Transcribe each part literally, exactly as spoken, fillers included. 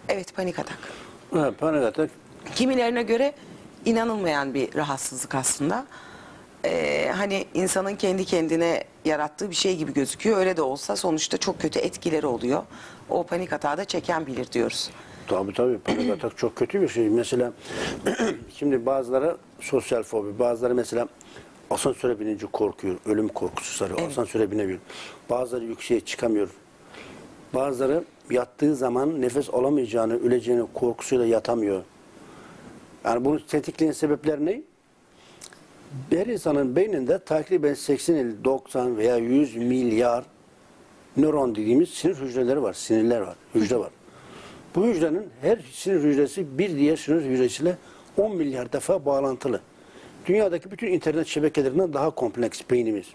Evet, panik atak. Ha, panik atak. Kimilerine göre inanılmayan bir rahatsızlık aslında. Ee, hani insanın kendi kendine yarattığı bir şey gibi gözüküyor. Öyle de olsa sonuçta çok kötü etkileri oluyor. O panik atağı da çeken bilir diyoruz. Tabii tabii panik atak çok kötü bir şey. Mesela şimdi bazıları sosyal fobi, bazıları mesela asansöre binince korkuyor, ölüm korkusu sarıyor. Evet. Asansöre binemiyor. Bazıları yükseğe çıkamıyor. Bazıları yattığı zaman nefes alamayacağını, öleceğini korkusuyla yatamıyor. Yani bunu tetikleyen sebepler ne? Her insanın beyninde takriben seksen, doksan veya yüz milyar nöron dediğimiz sinir hücreleri var, sinirler var, hücre var. Bu hücrenin her sinir hücresi bir diğer sinir hücresiyle on milyar defa bağlantılı. Dünyadaki bütün internet şebekelerinden daha kompleks beynimiz.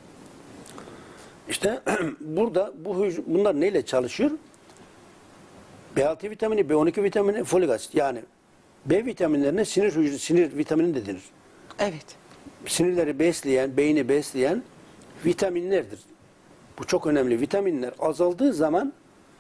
İşte burada bu hücre, bunlar neyle çalışıyor? B altı vitamini, B on iki vitamini, folik asit. Yani B vitaminlerine sinir hücre, sinir vitamini de denir. Evet. Sinirleri besleyen, beyni besleyen vitaminlerdir. Bu çok önemli. Vitaminler azaldığı zaman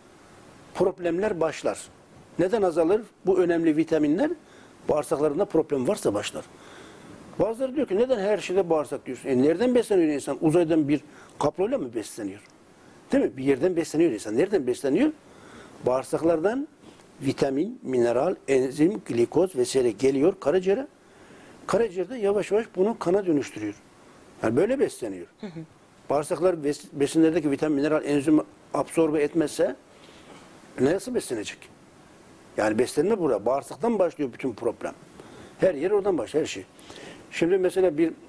problemler başlar. Neden azalır? Bu önemli vitaminler bağırsaklarında problem varsa başlar. Bazıları diyor ki neden her şeyde bağırsak diyorsun? E nereden besleniyor insan? Uzaydan bir kaployla mı besleniyor? Değil mi? Bir yerden besleniyor insan. Nereden besleniyor? Bağırsaklardan vitamin, mineral, enzim, glikoz vesaire geliyor karaciğere. Karaciğerde yavaş yavaş bunu kana dönüştürüyor. Yani böyle besleniyor. Hı hı. Bağırsaklar bes besinlerdeki vitamin, mineral, enzim absorbe etmezse nasıl beslenecek? Yani beslenme burada. Bağırsaktan başlıyor bütün problem. Her yer oradan başlıyor, her şey. Şimdi mesela bir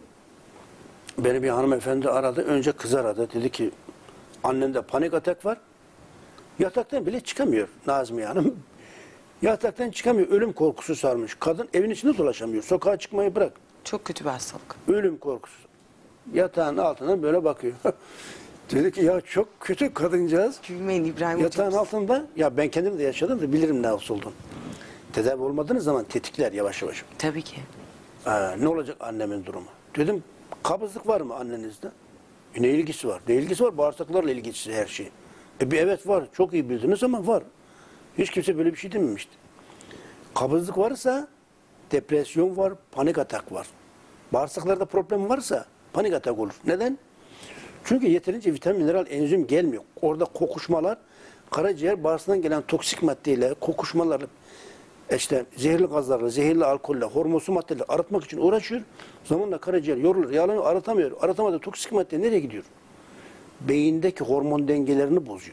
beni bir hanımefendi aradı. Önce kız aradı. Dedi ki annemde panik atak var. Yataktan bile çıkamıyor Nazmiye Hanım. Yataktan çıkamıyor. Ölüm korkusu sarmış. Kadın evin içinde dolaşamıyor. Sokağa çıkmayı bırak. Çok kötü bir hastalık. Ölüm korkusu. Yatağın altından böyle bakıyor. Dedi ki ya çok kötü kadıncağız. Gülmeyin İbrahim Yatağın hocam. altında, ya ben kendim de yaşadım da bilirim ne olduğunu. Tedavi olmadığınız zaman tetikler yavaş yavaş. Tabii ki. Ee, ne olacak annemin durumu? Dedim kabızlık var mı annenizde? E, ne ilgisi var? Ne ilgisi var? Bağırsaklarla ilgisi her şey. E bir evet var. Çok iyi bildiniz ama var. Hiç kimse böyle bir şey dememişti. Kabızlık varsa depresyon var, panik atak var. Bağırsaklarda problem varsa panik atak olur. Neden? Çünkü yeterince vitamin, mineral, enzim gelmiyor. Orada kokuşmalar, karaciğer bağırsaktan gelen toksik maddeyle, kokuşmalarla, işte zehirli gazlarla, zehirli alkolle, hormonsu maddeyle arıtmak için uğraşıyor. Zamanla karaciğer yorulur, yağlanıyor, arıtamıyor. Arıtamadı toksik madde nereye gidiyor? Beyindeki hormon dengelerini bozuyor.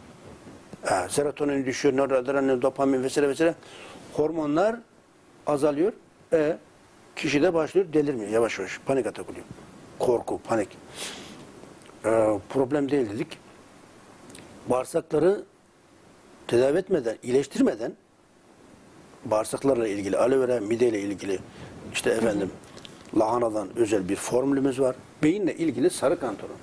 Ee, serotonin düşüyor, noradrenalin, dopamin vesaire vesaire. Hormonlar azalıyor. E, kişi de başlıyor delirmiyor yavaş yavaş. Panik atak oluyor. Korku, panik. Ee, problem değil dedik. Bağırsakları tedavi etmeden, iyileştirmeden bağırsaklarla ilgili, aloe vera, mideyle ilgili, işte efendim lahanadan özel bir formülümüz var. Beyinle ilgili sarı kantaron.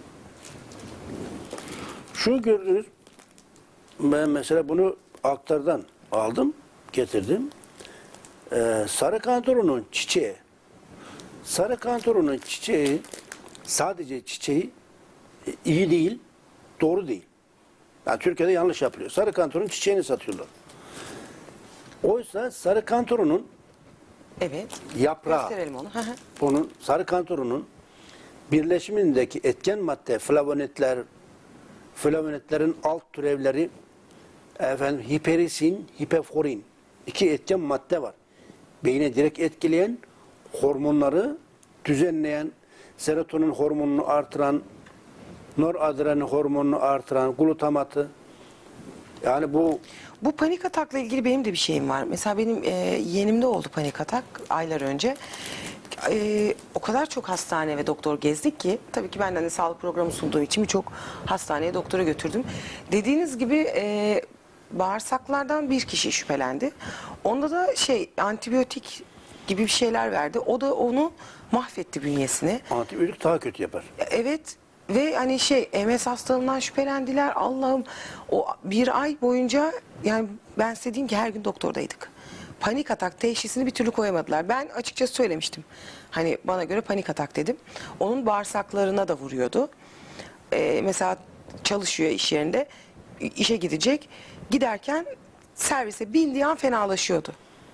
Şu gördünüz, ben mesela bunu aktardan aldım, getirdim. Ee, sarı kantaronun çiçeği, sarı kantaronun çiçeği, sadece çiçeği iyi değil, doğru değil. Yani Türkiye'de yanlış yapılıyor. Sarı kantaronun çiçeğini satıyorlar. Oysa sarı kantaronun Evet. yaprağı, Gösterelim onu. Hı hı. bunun sarı kantaronun birleşimindeki etken madde, flavonetler, flavonetlerin alt türevleri, efendim hiperisin, hiperforin, iki etken madde var. Beyne direkt etkileyen, hormonları düzenleyen, serotonin hormonunu artıran, noradrenalin hormonunu artıran, glutamatı. Yani bu Bu panik atakla ilgili benim de bir şeyim var. Mesela benim e, yeğenimde oldu panik atak aylar önce. E, o kadar çok hastane ve doktor gezdik ki, tabii ki benden de sağlık programı sunduğum için birçok hastaneye doktora götürdüm. Dediğiniz gibi e, bağırsaklardan bir kişi şüphelendi. Onda da şey antibiyotik gibi bir şeyler verdi. O da onu mahvetti bünyesini. antibiyotik daha kötü yapar. Evet. Ve hani şey M S hastalığından şüphelendiler. Allah'ım, o bir ay boyunca yani ben size diyeyim ki her gün doktordaydık. Panik atak teşhisini bir türlü koyamadılar. Ben açıkçası söylemiştim. Hani bana göre panik atak dedim. Onun bağırsaklarına da vuruyordu. Ee, mesela çalışıyor iş yerinde. İşe gidecek. Giderken servise bindiği an fenalaşıyordu.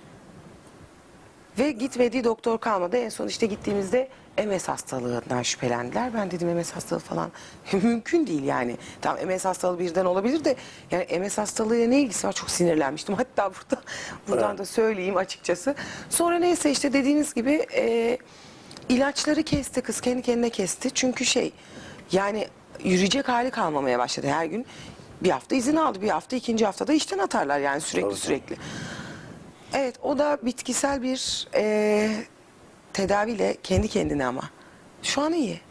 Ve gitmediği doktor kalmadı. En son işte gittiğimizde M S hastalığından şüphelendiler. Ben dedim M S hastalığı falan mümkün değil yani. Tamam M S hastalığı birden olabilir de yani M S hastalığıyla ne ilgisi var? Çok sinirlenmiştim. Hatta burada buradan Evet. da söyleyeyim açıkçası. Sonra neyse işte dediğiniz gibi e, ilaçları kesti kız kendi kendine kesti. Çünkü şey yani yürüyecek hali kalmamaya başladı her gün. Bir hafta izin aldı. Bir hafta ikinci haftada işten atarlar yani sürekli Tabii. sürekli. Evet o da bitkisel bir e, tedaviyle kendi kendine ama. Şu an iyi.